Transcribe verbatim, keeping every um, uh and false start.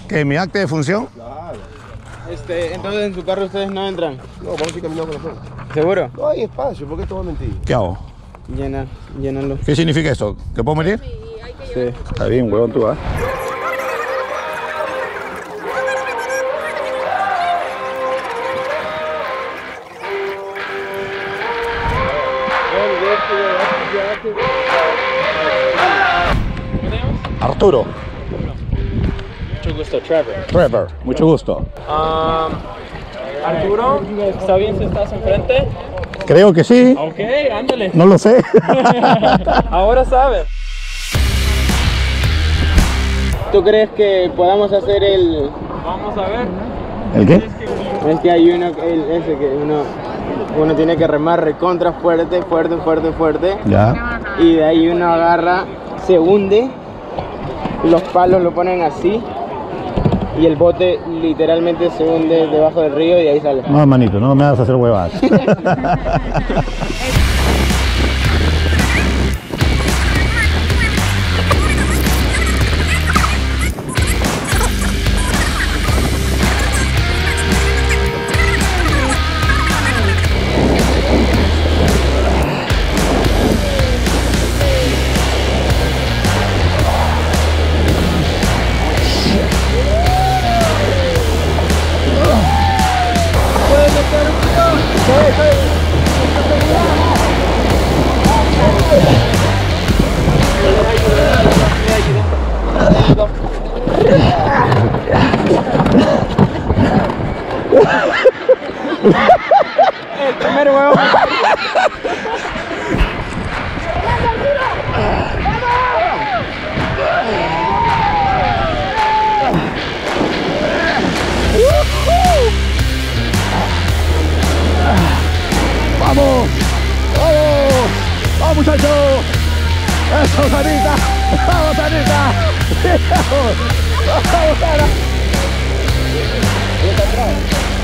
¿Que mi acta de función? Claro. Este, entonces en su carro ustedes no entran. No, vamos a ir caminando con nosotros. ¿Seguro? No hay espacio, ¿por qué te voy a mentir? ¿Qué hago? Llena, llénalo. ¿Qué significa esto? ¿Que puedo meter? Sí. Está bien, huevón, tú, ¿ah? Arturo. Mucho gusto, Trevor. Trevor, mucho gusto. Um, Arturo, ¿está bien si estás enfrente? Creo que sí. Ok, ándale. No lo sé. Ahora sabes. ¿Tú crees que podamos hacer el...? Vamos a ver. ¿El qué? Es que hay uno, el, ese que uno, uno tiene que remar recontra fuerte, fuerte, fuerte, fuerte. Ya. Y de ahí uno agarra, se hunde, los palos lo ponen así y el bote literalmente se hunde debajo del río y ahí sale. No, manito, no me hagas hacer huevadas. El primer huevo. ¡Vamos! ¡Vamos! ¡Vamos, muchachos! ¡Eso, Sarita! ¡Vamos, Sarita! ¡Vamos! ¡Vamos, Sara!